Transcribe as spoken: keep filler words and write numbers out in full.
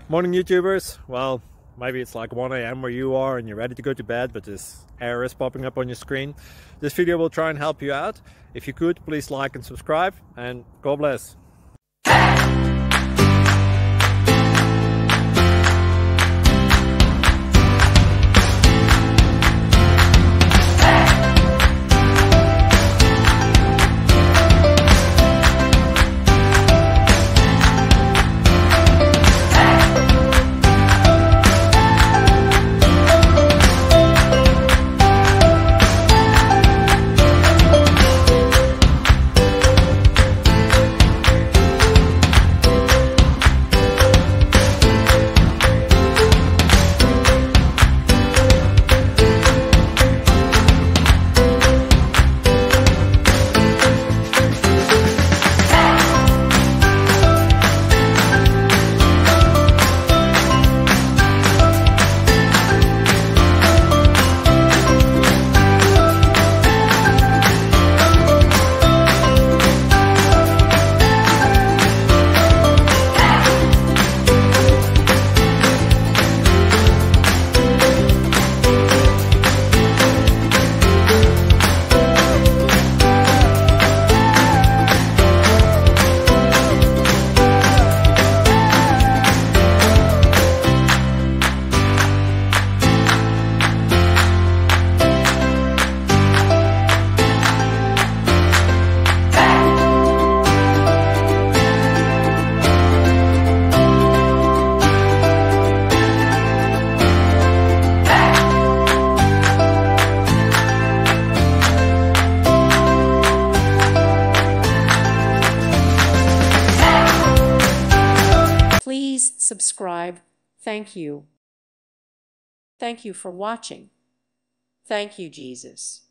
Morning YouTubers. Well, maybe it's like one A M where you are and you're ready to go to bed, but this error is popping up on your screen. This video will try and help you out. If you could, please like and subscribe, and God bless. Please subscribe. Thank you. Thank you for watching. Thank you, Jesus.